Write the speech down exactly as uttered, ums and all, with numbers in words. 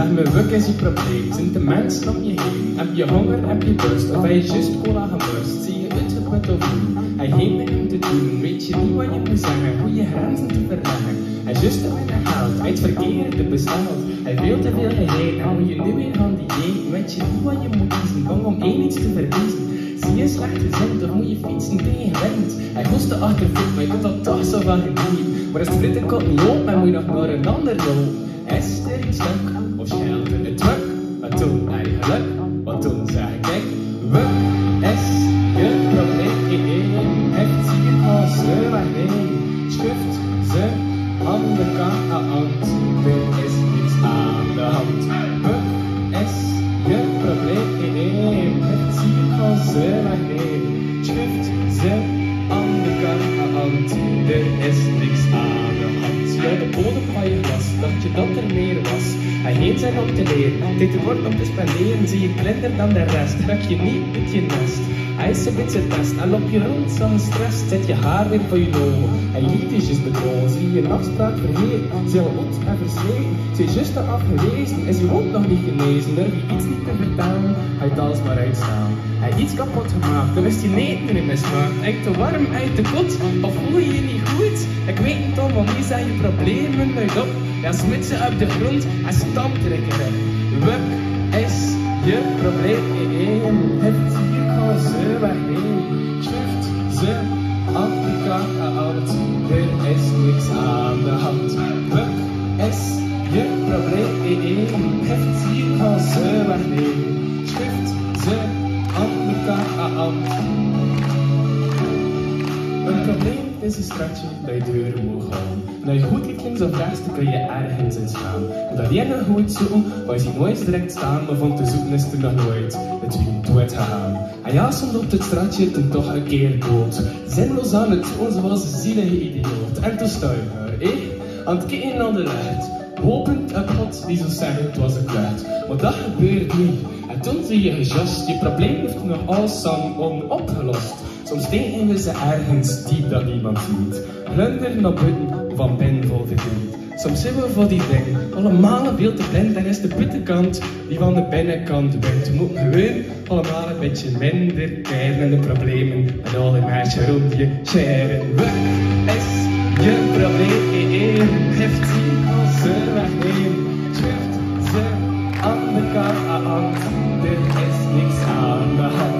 Zeg me, wuk is je probleem? Zijn de mensen om je heen? Heb je honger, heb je dorst? Of heb je just cola gemorst? Zie je uitgeput of niet? Hij heeft met hem te doen. Weet je niet wat je moet zeggen? Hoe je grenzen te verleggen? Hij is just te weinig geld, hij het verkeerde besteld. Hij veel te veel gereden en moet je nu weer gaan die dieet. Weet je niet wat je moet kiezen? Bang om één iets te verliezen. Zie je slecht gezind of moet je fietsen tegen wind? Hij kost de achtervoet, maar je kunt dat toch zo van genieten. Maar als de frittenkot niet loopt, dan moet je nog naar een ander lopen. Is er iets stuk of schuilt er het druk? Wat doen eigenlijk? Wat doen zeg ik? Wuk is je probleem? Heeft hier al ze waarheen? Schuift ze aan de kant? Er is niets aan de hand. Wuk is je probleem? Heeft hier al ze waarheen? Schuift ze aan de kant? Er is niks aan de hand. Ja, de bodem van je glas, dacht je dat er meer was? Hij heeft zijn om te leren, dit wordt om te spenderen. Zie je kleiner dan de rest, trek je niet uit je nest. Hij is een beetje test en op je rond zo gestrest. Zet je haar weer voor je ogen, hij liet is just bedrogen. Zie je een afspraak vergeten, ze al goed en versleten. Ze is just al afgewezen, is je wond nog niet genezen. Durf je iets niet te vertellen, hij het alles maar uitstaan. Hij iets kapot gemaakt, dan is je eten niet mismaakt. Uit te warm, uit te kot, of voel je je niet goed? Ik weet niet om, want wie zijn je problemen uit op? Ja, smit ze op de grond en stampt er erin. Wuk is je probleem? Heeft hier gewoon ze waarheen? Schuift ze aan de kant? Er is niks aan de hand. Wuk is je probleem? Heeft hier gewoon ze waarheen? Schuift ze aan de kant? Een probleem is een stratje dat je deuren moet gaan. En als je goed kijkt links of rechts, dan kun je ergens in gaan. En dat jij nog goed zoeken, maar je ziet nooit direct staan, maar van te zoeken is er nog nooit het wie doet gegaan. En ja, soms op het stratje toen toch een keer dood. Zinloos aan het doen, zoals een zielige idioot. En toen sta je daar, eh? Aan het kijken naar de lucht. Hopend op God die zou zeggen, het was een kluit. Maar dat gebeurt niet. En toen zie je gejast, je probleem heeft nog alles onopgelost. Soms denken we ze ergens diep dat niemand ziet. Glunder naar buiten, van binnen vol verdriet. Soms zijn we voor die dingen allemaal veel te blind. Dan is de buitenkant die van de binnenkant wint. We moeten gewoon allemaal een beetje minder kijken en de problemen en alle mensen rond je sharen. Wuk is je probleem? Heeft hij al ze wegneem? Schuift ze aan de kant? Er is niks aan de hand.